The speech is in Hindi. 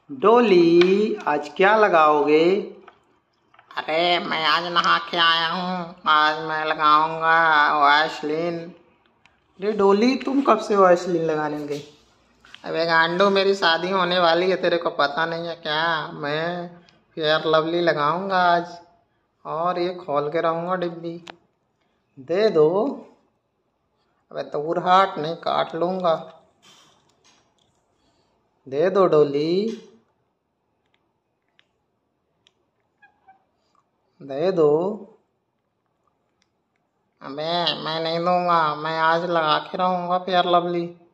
डोली, आज क्या लगाओगे? अरे मैं आज नहा के आया हूँ। आज मैं लगाऊंगा वैसलीन। अरे डोली, तुम कब से वैसलीन लगाने गई? अबे गांडू, मेरी शादी होने वाली है, तेरे को पता नहीं है क्या? मैं फेयर लवली लगाऊंगा आज और ये खोल के रहूंगा डिब्बी। दे दो। अबे दूर हट, नहीं काट लूंगा। दे दो डोली। दे दो। अबे मैं नहीं दूंगा, मैं आज लगा के रहूंगा फेयर लवली।